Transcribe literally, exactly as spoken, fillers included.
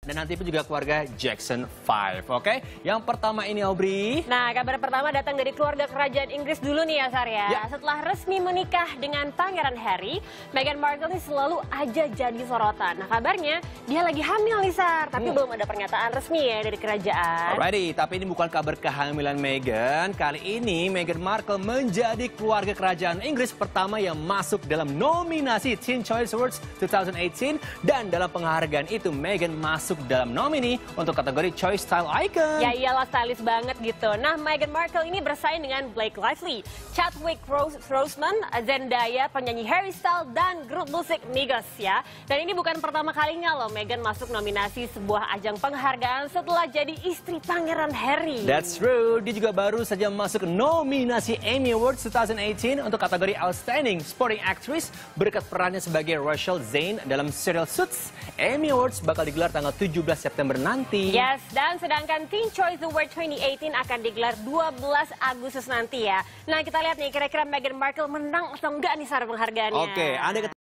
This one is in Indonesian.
dan nanti pun juga keluarga Jackson five. Oke, yang pertama ini Aubrey. Nah, kabar pertama datang dari keluarga kerajaan Inggris dulu nih ya, Sar ya. Ya. Setelah resmi menikah dengan Pangeran Harry, Meghan Markle ini selalu aja jadi sorotan. Nah, kabarnya dia lagi hamil nih, Sar, tapi Hmm. belum ada pernyataan resmi ya dari kerajaan. Alrighty, tapi ini bukan kabar kehamilan Meghan. Kali ini Meghan Markle menjadi keluarga kerajaan Inggris pertama yang masuk dalam nominasi Teen Choice Awards dua ribu delapan belas, dan dalam penghargaan itu Meghan masuk dalam nomini untuk kategori Choice Style Icon. Ya iyalah, stylish banget gitu. Nah, Meghan Markle ini bersaing dengan Blake Lively, Chadwick Rose Roseman, Zendaya, penyanyi Harry Styles, dan grup musik Migos ya. Dan ini bukan pertama kalinya loh Meghan masuk nominasi sebuah ajang penghargaan setelah jadi istri Pangeran Harry. That's true. Dia juga baru saja masuk nominasi Emmy Awards dua ribu delapan belas untuk kategori Outstanding Supporting Actress berkat perannya sebagai Rachel Zane dalam serial Suits. Emmy Awards bakal digelar tanggal tujuh belas September nanti. Yes, dan sedangkan Teen Choice Award dua ribu delapan belas akan digelar dua belas Agustus nanti ya. Nah, kita lihat nih kira-kira Meghan Markle menang atau enggak nih Sar penghargaannya. Oke, Anda